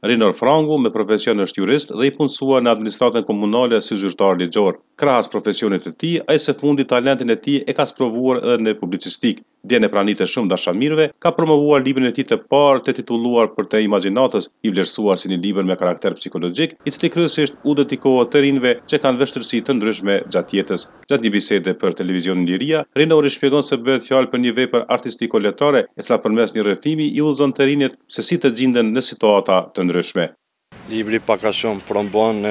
Rinor Frangu me profesion është jurist dhe I punësua në administratën komunale si zyrtar ligjor. Krahas profesionit të tij, ai së fundi talentin e tij e ka sprovuar edhe në publicistik. Dje në pranitë shumë dashamirëve, ka promovuar librin e tij të parë të titulluar Për të imagjinatës, I vlerësuar si një libër me karakter psikologjik, I cili kryesisht u dedikohet të rinjve që kanë vështirësi të ndryshme gjatë jetës. Gjatë një bisede për televizionin Liria, Rinori shpjegon se bëhet fjalë për një vepër artistiko-letrare, e cila përmes një rrethimi I udhëzon të rinjt se si të gjenden në situata të ndryshme. Libri pak a shumë prombon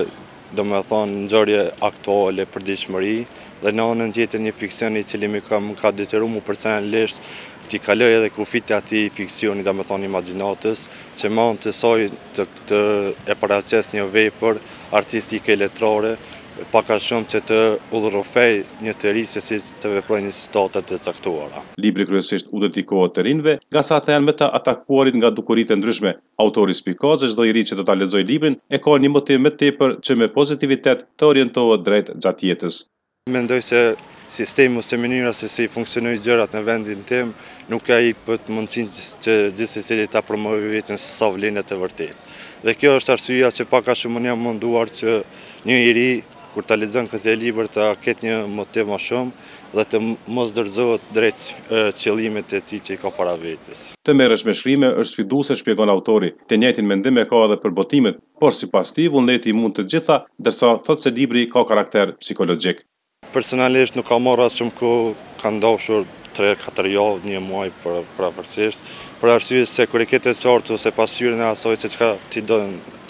ngjarje aktuale, përditshmëri dhe në anën tjetër një fiksion I cili më ka detyruar mu personalisht t'i kaloj edhe kufit e atij fiksioni, imagjinatës, që më anë të saj të e paraqes një vepër artistike letrare, pak a shumë që të udhërofej një të ri se si të veprojnë në situata të caktuara. Libri kryesisht u dedikohet të rinjve, nga sa ata janë më të atakuarit nga dukuritë ndryshme. Autori shpikon se çdo I ri që do ta lexojë librin e ka një motiv më tepër që me pozitivitet të orientohet drejt gjatë jetës. Mendoj se sistemi ose mënyra se si funksionojnë gjërat në vendin tim nuk ka I pët mundësinë që gjithsesi ta promovoj veten se sa vlen të vërtetë. Dhe kjo është arsyeja që pak a shumë unë jam munduar që një I ri kur ta lexon këtë libër të ketë një motiv më shumë dhe të mos dorëzohet drejt qëllimit të tij që I ka para vetes. Të merresh me shkrime është sfiduese, shpjegon autori. Të njëjtin mendim e ka edhe për botimet, por sipas tij vullneti I mund të gjitha, ndërsa thotë se libri ka karakter psikologjik. Personalisht nuk ka marrë as shumë kohë, ka ndoshur 3-4 javë, një muaj përafërsisht, për arsye se kur e ke të qartë ose pasqyrën e asaj se çka ti do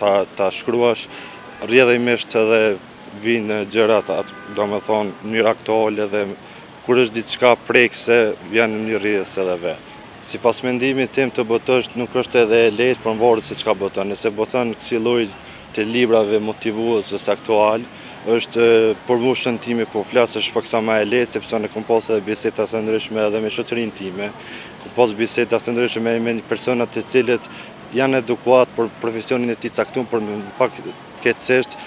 ta shkruash, rrjedhimisht edhe vinë gjërat, në mënyrë aktuale dhe kur është diçka prekse, vjen në një rrjedhës edhe vetë. Sipas mendimit tim të botosh nuk është edhe e lehtë për varet se çka boton. Nëse boton kësaj lloji të librave motivues ose aktual, është për moshën time po flas është pak sa më e lehtë sepse ne kam pas edhe biseda të ndryshme edhe me shoqërinë time. Kam pas biseda të ndryshme me persona të cilët janë edukuat për profesionin e tij caktuar, por në fakt keqësisht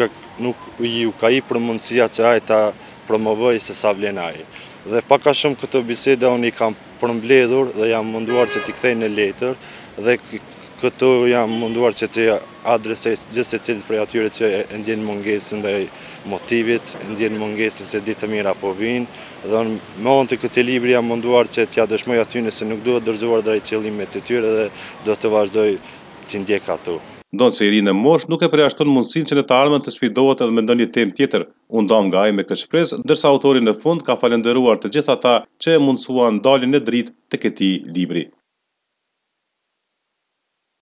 nuk ju ka I për mundësia që ai ta promovoj se sa vlen ai. Dhe pak a shumë këto biseda unë I kam përmbledhur dhe jam munduar që t'i kthej në letër dhe këtu jam munduar që t'i adresoj gjithë secilit prej atyre që e ndjen mungesën ndaj motivit, e ndjen mungesën se ditë të mira po vinë, dhe me anë të këtij libri jam munduar që t'ja dëshmoj aty nëse nuk duhet dorëzuar drejt qëllimit të tyre dhe do të vazhdoj t'i ndjek ato. Ndonë se I ri në moshë nuk e përjashton mundësinë që në të ardhmen të sfidohet edhe me ndonjë temë tjetër. U ndam nga ai me këtë shpresë, ndërsa autori në fund ka falendëruar të gjithë ata që e mundsuan daljen në dritë të këtij libri.